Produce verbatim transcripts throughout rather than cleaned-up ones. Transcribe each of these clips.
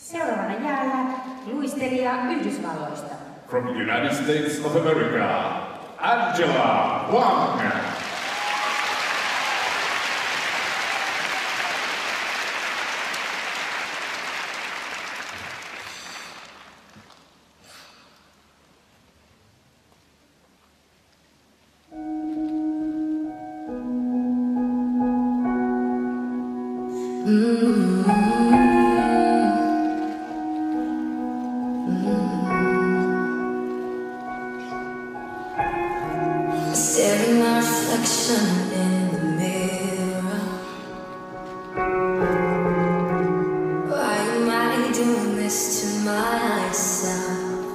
Seuraavana jäällä luistelija Yhdysvalloista. From the United States of America, Angela Wang. Mm-hmm. Staring my reflection in the mirror. Why am I doing this to myself?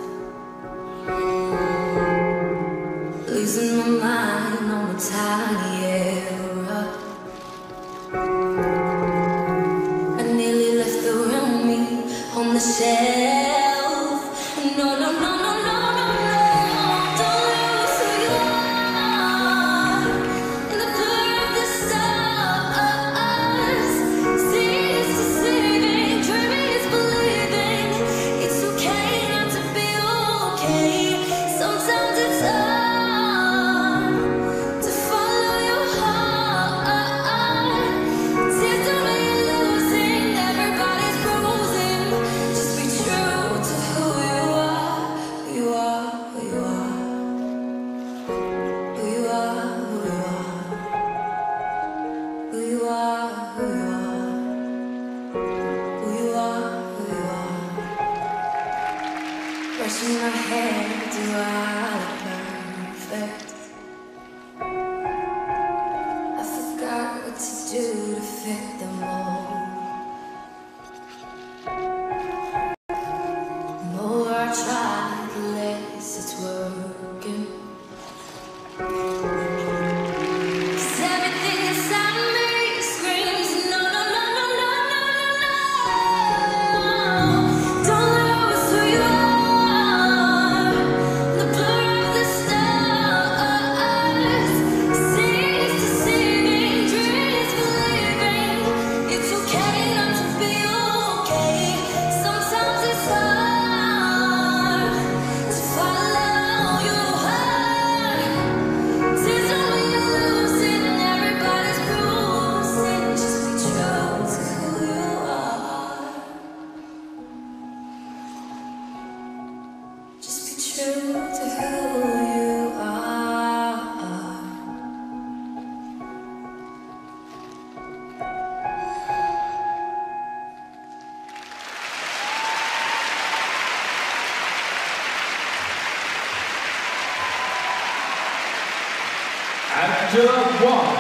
Losing my mind on a tiny error. I nearly left the real me on the shelf. No, no, no, no, no, no, no. Don't lose who you are in the blur of the stars. Seeing is deceiving, dreaming is believing. It's okay not to be okay. Sometimes it's hard to follow your heart. Tears don't mean losing, everybody's bruising. Just be true to who you are, who you are, who you are. Who you are, who you are. Who you are, who you are. Who you are, who you are. Brushing my hair, do I look perfect? I forgot what to do to fit the mold. The more I try, the less it's working. 'Cause everything inside me screams no, no, no, no, no, no, no, no. Don't lose who you are. The blur of the stars. Seeing is deceiving, dreaming is believing. It's okay not to be okay. Sometimes it's hard to follow your heart. Tears don't mean you're losing, everybody's bruising. Just be true to who you are. Just be true to who you are. Angela Wang.